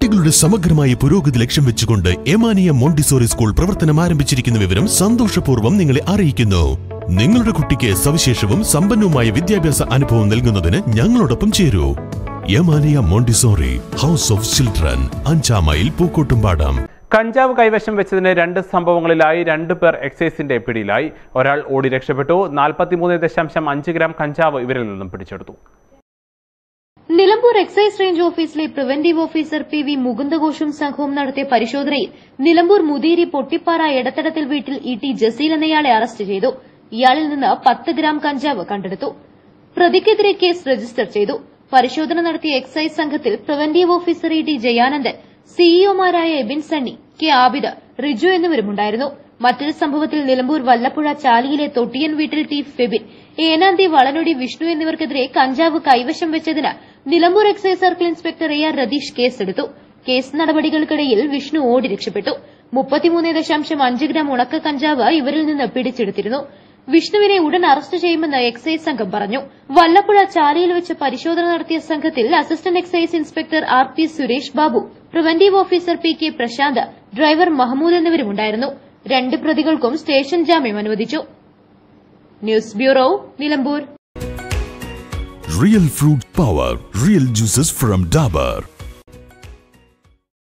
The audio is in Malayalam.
കുട്ടികളുടെ സമഗ്രമായ പുരോഗതി ലക്ഷ്യം വെച്ചുകൊണ്ട് എമാനിയ മോണ്ടിസോറി സ്കൂൾ പ്രവർത്തനം ആരംഭിച്ചിരിക്കുന്ന വിവരം സന്തോഷപൂർവ്വം നിങ്ങളെ അറിയിക്കുന്നു. നിങ്ങളുടെ കുട്ടിക്ക് സവിശേഷവും സമ്പന്നവുമായ വിദ്യാഭ്യാസ അനുഭവം നൽകുന്നതിന് ഞങ്ങളോടൊപ്പം ചേരൂ. എമാനിയ Montessori house of children, 5 mile Pookkottumpadam. കഞ്ചാവ് കൈവശം വെച്ചതിന് 2 സംഭവങ്ങളിലായി 2 പേർ എക്സൈസിന്റെ പിടിയിലായി. ഒരാൾ ഓടി രക്ഷപ്പെട്ടു. 43.5 ഗ്രാം കഞ്ചാവ് ഇവരിൽ നിന്നും പിടിച്ചെടുത്തു. നിലമ്പൂർ എക്സൈസ് റേഞ്ച് ഓഫീസിലെ പ്രിവന്റീവ് ഓഫീസർ പി.വി. മുകുന്ദഘോഷും സംഘവും നടത്തിയ പരിശോധനയിൽ നിലമ്പൂർ മുതിരി പൊട്ടിപ്പാറ എടത്തടത്തിൽ വീട്ടിൽ ഇ.ടി. ജസീൽ എന്നയാളെ അറസ്റ്റ് ചെയ്തു. ഇയാളിൽ നിന്ന് 10 ഗ്രാം കഞ്ചാവ് കണ്ടെടുത്തു. പ്രതിക്കെതിരെ കേസ് രജിസ്റ്റർ ചെയ്തു. പരിശോധന നടത്തിയ എക്സൈസ് സംഘത്തിൽ പ്രിവന്റീവ് ഓഫീസർ ഇ.ടി. ജയാനന്ദൻ, സിഇഒമാരായ എബിൻ സണ്ണി, കെ ആബിദ്, റിജു എന്നിവരുമുണ്ടായിരുന്നു. മറ്റൊരു സംഭവത്തിൽ നിലമ്പൂർ വല്ലപ്പുഴ ചാലിയിലെ തൊട്ടിയൻ വീട്ടിൽ ടി ഫെബിൻ, ഏനാന്തി വളനൊടി വിഷ്ണു എന്നിവർക്കെതിരെ കഞ്ചാവ് കൈവശം വെച്ചതിന് Nilambur excise circle inspector A R. Ratheesh കേസെടുത്തു. കേസ് നടപടികൾക്കിടയിൽ വിഷ്ണു ഓടി രക്ഷപ്പെട്ടു. 33.5 ഗ്രാം ഉണക്ക കഞ്ചാവ് ഇവരിൽ നിന്ന് പിടിച്ചെടുത്തിരുന്നു. വിഷ്ണുവിനെ ഉടൻ അറസ്റ്റ് ചെയ്യുമെന്ന് എക്സൈസ് സംഘം പറഞ്ഞു. വല്ലപ്പുഴ ചാലിയിൽ വെച്ച് പരിശോധന നടത്തിയ സംഘത്തിൽ assistant excise inspector R P Suresh Babu, preventive officer P K Prashanth, driver Mahmood എന്നിവരുമുണ്ടായിരുന്നു. 2 പ്രതികൾക്കും സ്റ്റേഷൻ ജാമ്യം അനുവദിച്ചു. News bureau, Nilambur. Real fruit power, real juices from Dabur.